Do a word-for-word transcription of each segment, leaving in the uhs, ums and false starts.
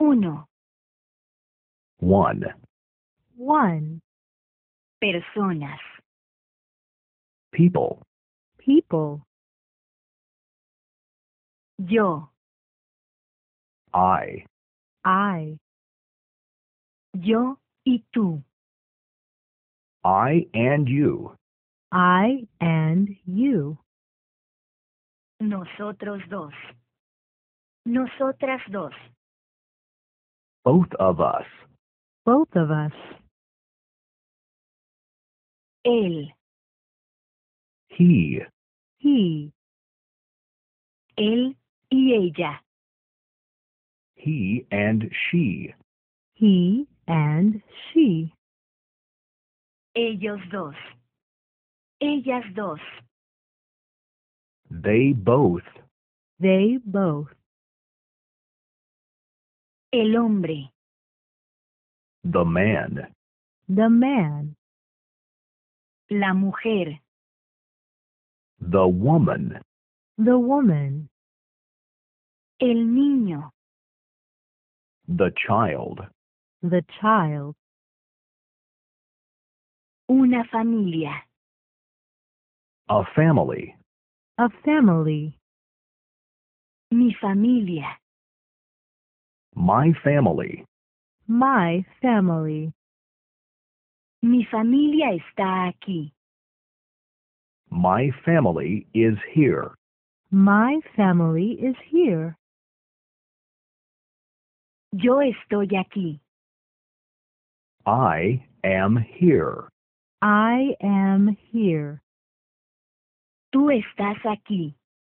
Uno. One. One. Personas. People. People. Yo. I. I. Yo y tú. I and you. I and you. Nosotros dos. Nosotras dos. Both of us. Both of us. Él. He. He. Él y ella. He and she. He and she. Ellos dos. Ellas dos. They both. They both. El hombre. The man. The man. La mujer. The woman. The woman. El niño. The child. The child. Una familia. A family. A family. Mi familia. My family. My family. Mi familia está aquí. My family is here. My family is here. Yo estoy aquí. I am here. I am here. Tú estás aquí.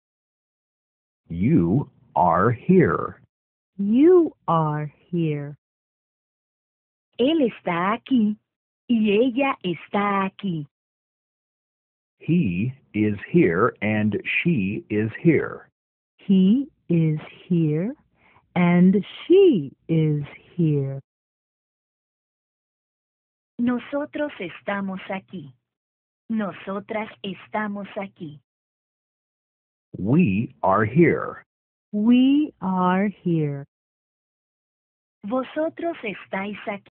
You are here. You are here. Él está aquí y ella está aquí. He is here and she is here. He is here and she is here. Nosotros estamos aquí. Nosotras estamos aquí. We are here. We are here. Vosotros estáis aquí.